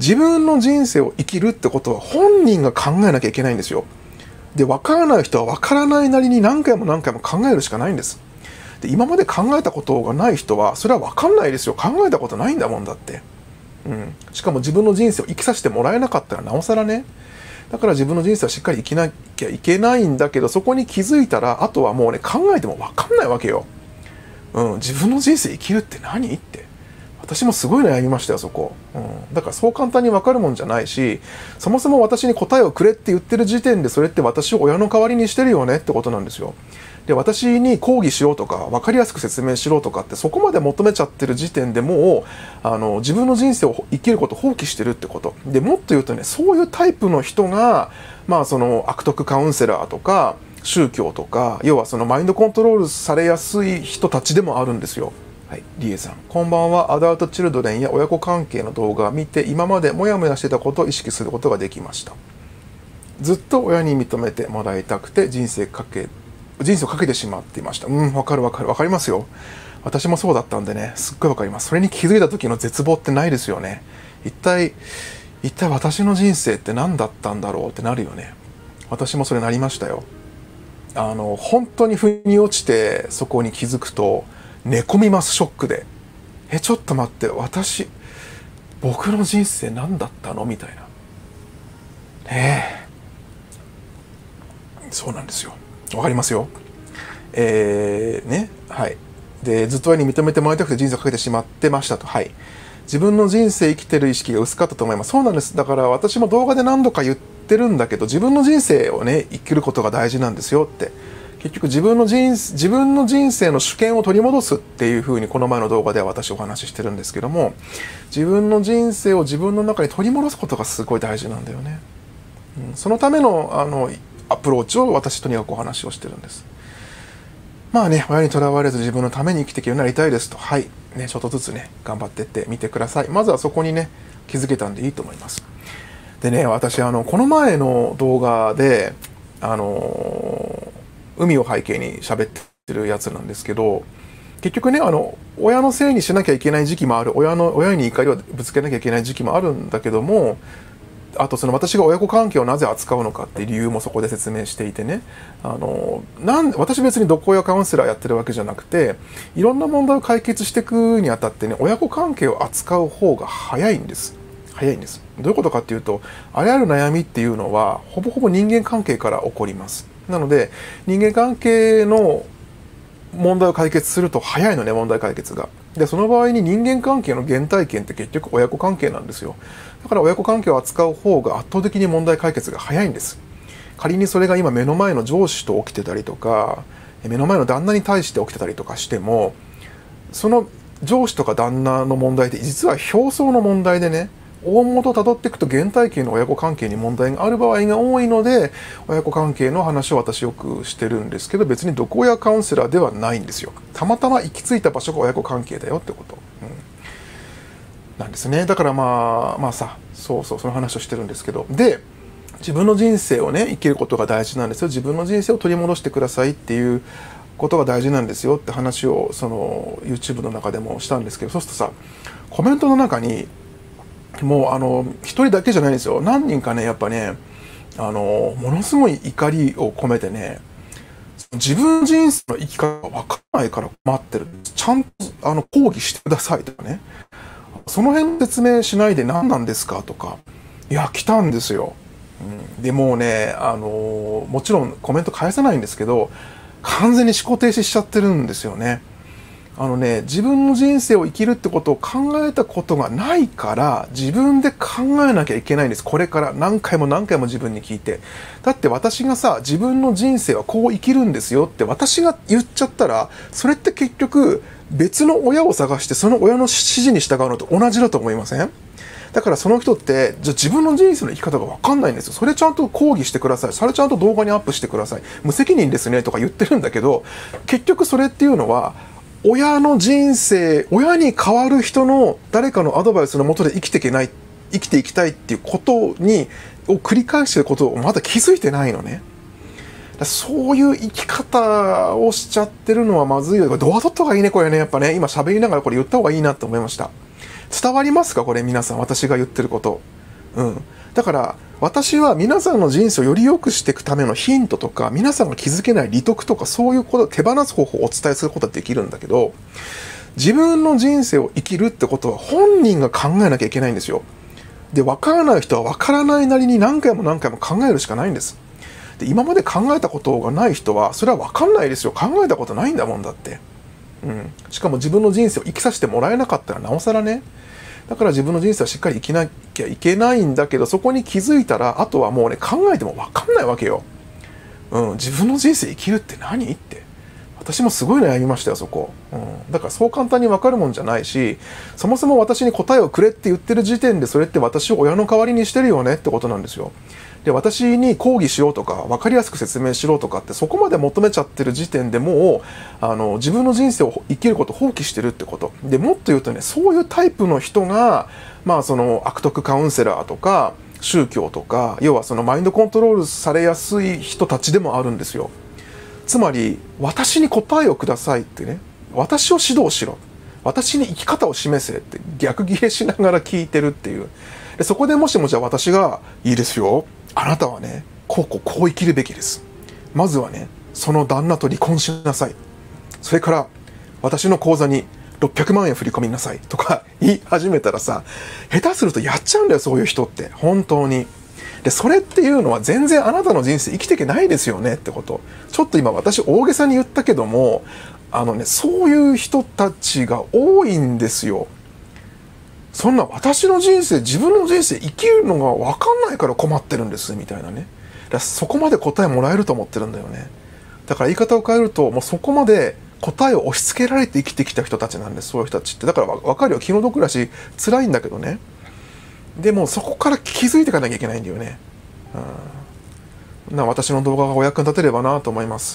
自分の人生を生きるってことは本人が考えなきゃいけないんですよ。で、分からない人は分からないなりに何回も何回も考えるしかないんです。で、今まで考えたことがない人はそれは分かんないですよ。考えたことないんだもんだって。しかも自分の人生を生きさせてもらえなかったらなおさらね。だから自分の人生はしっかり生きなきゃいけないんだけど、そこに気づいたらあとはもうね、考えても分かんないわけよ。自分の人生生きるって何って。私もすごい悩みましたよ、そこ。だからそう簡単に分かるもんじゃないし、そもそも私に答えをくれって言ってる時点でそれって私を親の代わりにしてるよねってことなんですよ。で、私に抗議しろとか分かりやすく説明しろとかってそこまで求めちゃってる時点でもう自分の人生を生きることを放棄してるってことで、もっと言うとね、そういうタイプの人がその悪徳カウンセラーとか宗教とか、要はそのマインドコントロールされやすい人たちでもあるんですよ。はい、リエさん、こんばんは。アダルトチルドレンや親子関係の動画を見て今までモヤモヤしてたことを意識することができました。ずっと親に認めてもらいたくて人生をかけてしまっていました。わかりますよ。私もそうだったんでね、すっごいわかります。それに気づいた時の絶望ってないですよね。一体私の人生って何だったんだろうってなるよね。私もそれなりましたよ。本当に腑に落ちてそこに気づくと寝込みます、ショックで。ちょっと待って、僕の人生何だったのみたいな。そうなんですよ。わかりますよ。はい。で、ずっと親に認めてもらいたくて人生をかけてしまってましたと。はい。自分の人生生きてる意識が薄かったと思います。そうなんです。だから私も動画で何度か言ってるんだけど、自分の人生をね、生きることが大事なんですよって。結局自分の人生の主権を取り戻すっていうふうにこの前の動画では私お話ししてるんですけども、自分の人生を自分の中に取り戻すことがすごい大事なんだよね。そのためのアプローチを私とにかくお話をしてるんです。親にとらわれず自分のために生きていけるようになりたいですと。はい。ね、ちょっとずつね、頑張ってってみてください。まずはそこにね、気づけたんでいいと思います。でね、私、この前の動画で、海を背景に喋ってるやつなんですけど、結局ね、親のせいにしなきゃいけない時期もある。親に怒りをぶつけなきゃいけない時期もあるんだけども、あと私が親子関係をなぜ扱うのかっていう理由もそこで説明していてね、私別に毒親カウンセラーやってるわけじゃなくて、いろんな問題を解決していくにあたってね、親子関係を扱う方が早いんです。どういうことかっていうと、あらゆる悩みっていうのはほぼほぼ人間関係から起こります。なので人間関係の問題を解決すると早いのね、問題解決が。で、その場合に人間関係の原体験って結局親子関係なんですよ。だから親子関係を扱う方が圧倒的に問題解決が早いんです。仮にそれが今目の前の上司と起きてたりとか、目の前の旦那に対して起きてたりとかしても、その上司とか旦那の問題って実は表層の問題でね、大元をたどっていくと原体験の親子関係に問題がある場合が多いので、親子関係の話を私よくしてるんですけど、別に毒親カウンセラーではないんですよ。たまたま行き着いた場所が親子関係だよってこと、なんですね。だからその話をしてるんですけど、で、自分の人生をね、生きることが大事なんですよ。自分の人生を取り戻してくださいっていうことが大事なんですよって話をYouTube の中でもしたんですけど、そうするとさ、コメントの中にもう一人だけじゃないんですよ。何人かね、やっぱね、ものすごい怒りを込めてね、自分人生の生き方が分からないから困ってる。ちゃんと抗議してくださいとかね。その辺説明しないで何なんですかとか。いや、来たんですよ。でもうね、もちろんコメント返さないんですけど、完全に思考停止しちゃってるんですよね。自分の人生を生きるってことを考えたことがないから自分で考えなきゃいけないんです。これから何回も何回も自分に聞いて。だって私がさ、自分の人生はこう生きるんですよって私が言っちゃったら、それって結局別の親を探してその親の指示に従うのと同じだと思いません？だからその人って、じゃあ自分の人生の生き方が分かんないんですよ。それちゃんと抗議してください。それちゃんと動画にアップしてください。無責任ですねとか言ってるんだけど、結局それっていうのは、親の人生、親に代わる人の誰かのアドバイスのもとで生きていきたいっていうことを繰り返してることをまだ気づいてないのね。そういう生き方をしちゃってるのはまずいよ。ドア取った方がいいね、これね。やっぱね、今喋りながらこれ言った方がいいなと思いました。伝わりますかこれ皆さん、私が言ってること。 うん。だから、私は皆さんの人生をより良くしていくためのヒントとか、皆さんが気づけない利得とか、そういうことを手放す方法をお伝えすることはできるんだけど、自分の人生を生きるってことは本人が考えなきゃいけないんですよ。で、分からない人は分からないなりに何回も何回も考えるしかないんです。で、今まで考えたことがない人は、それは分かんないですよ。考えたことないんだもんだって。うん。しかも自分の人生を生きさせてもらえなかったらなおさらね。だから自分の人生はしっかり生きなきゃいけないんだけど、そこに気づいたら、あとはもうね、考えても分かんないわけよ。うん。自分の人生生きるって何って。私もすごい悩みましたよ、そこ。うん。だからそう簡単に分かるもんじゃないし、そもそも私に答えをくれって言ってる時点で、それって私を親の代わりにしてるよねってことなんですよ。で、私に講義しようとか、分かりやすく説明しろとかって、そこまで求めちゃってる時点でもう、自分の人生を生きることを放棄してるってこと。で、もっと言うとね、そういうタイプの人が、その悪徳カウンセラーとか、宗教とか、要はそのマインドコントロールされやすい人たちでもあるんですよ。つまり、私に答えをくださいってね、私を指導しろ。私に生き方を示せって逆ギレしながら聞いてるっていう。で、そこでもしもじゃあ私が、いいですよ。あなたはね、こう生きるべきです。まずはね、その旦那と離婚しなさい。それから、私の口座に600万円振り込みなさいとか言い始めたらさ、下手するとやっちゃうんだよ、そういう人って。本当に。で、それっていうのは全然あなたの人生生きていけないですよねってこと。ちょっと今私大げさに言ったけども、そういう人たちが多いんですよ。そんな私の人生、自分の人生生きるのが分かんないから困ってるんですみたいなね。だそこまで答えもらえると思ってるんだよね。だから言い方を変えると、もうそこまで答えを押し付けられて生きてきた人たちなんです、そういう人たちって。だから分かるよ、気の毒だし辛いんだけどね。でもそこから気づいていかなきゃいけないんだよね。私の動画がお役に立てればなと思います。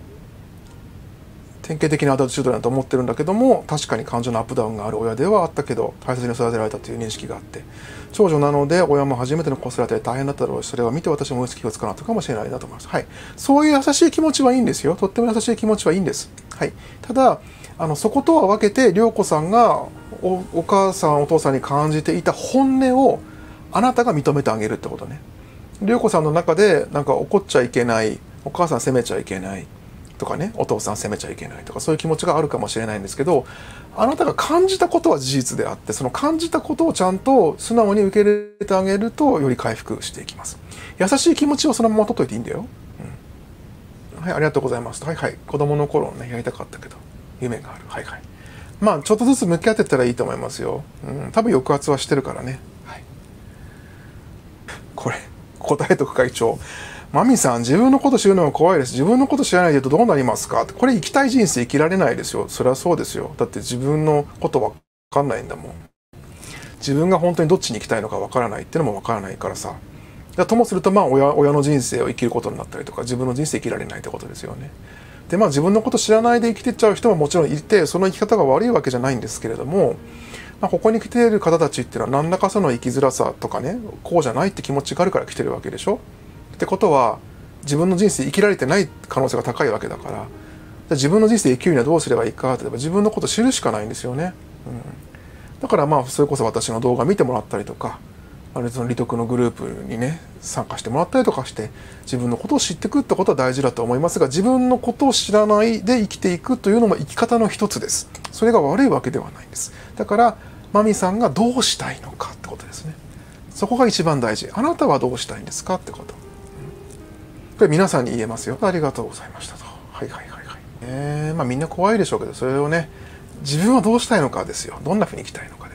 典型的なアダルトチュードだと思ってるんだけども、確かに感情のアップダウンがある親ではあったけど、大切に育てられたという認識があって、長女なので親も初めての子育てで大変だっただろうし、それを見て私も追いつきがつかなかったかもしれないなと思います。はい。そういう優しい気持ちはいいんですよ。とっても優しい気持ちはいいんです。はい。ただ、そことは分けて、涼子さんがお母さんお父さんに感じていた本音をあなたが認めてあげるってことね。涼子さんの中でなんか怒っちゃいけない、お母さん責めちゃいけないとかね、お父さん責めちゃいけないとか、そういう気持ちがあるかもしれないんですけど、あなたが感じたことは事実であって、その感じたことをちゃんと素直に受け入れてあげるとより回復していきます。優しい気持ちをそのまま取っといていいんだよ。はい、ありがとうございます。はいはい。子供の頃ね、やりたかったけど、夢がある。はいはい。ちょっとずつ向き合ってったらいいと思いますよ。多分抑圧はしてるからね。はい。これ、答えとく会長。マミさん、自分のこと知るのが怖いです。自分のこと知らないで言うとどうなりますか？これ生きたい人生生きられないですよ。それはそうですよ。だって自分のことわかんないんだもん。自分が本当にどっちに行きたいのかわからないっていうのもわからないからさ。ともすると親の人生を生きることになったりとか、自分の人生生きられないってことですよね。で自分のこと知らないで生きてっちゃう人ももちろんいて、その生き方が悪いわけじゃないんですけれども、ここに来ている方たちっていうのは何らかその生きづらさとかね、こうじゃないって気持ちがあるから来てるわけでしょ。ってことは自分の人生生きられてない可能性が高いわけだから、自分の人生生きるにはどうすればいいかって自分のことを知るしかないんですよね。だからそれこそ私の動画見てもらったりとか、その利得のグループにね参加してもらったりとかして自分のことを知っていくってことは大事だと思いますが、自分のことを知らないで生きていくというのも生き方の一つです。それが悪いわけではないんです。だからマミさんがどうしたいのかってことですね。そこが一番大事。あなたはどうしたいんですかってこと。これ皆さんに言えますよ。ありがとうございましたと。はいはいはいはい。みんな怖いでしょうけど、それをね、自分はどうしたいのかですよ。どんなふうに生きたいのか。